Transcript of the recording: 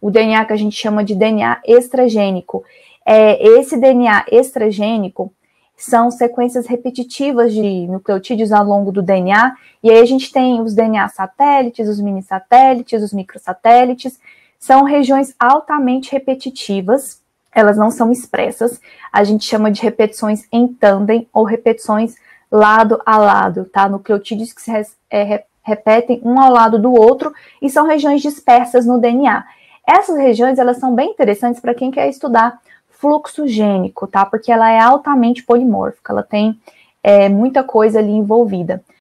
o DNA que a gente chama de DNA extragênico. Esse DNA extragênico são sequências repetitivas de nucleotídeos ao longo do DNA, e aí a gente tem os DNA satélites, os mini satélites, os microsatélites, são regiões altamente repetitivas, elas não são expressas, a gente chama de repetições em tândem ou repetições lado a lado, tá? Nucleotídeos que se repetem um ao lado do outro e são regiões dispersas no DNA. Essas regiões, elas são bem interessantes para quem quer estudar fluxo gênico, tá? Porque ela é altamente polimórfica, ela tem muita coisa ali envolvida.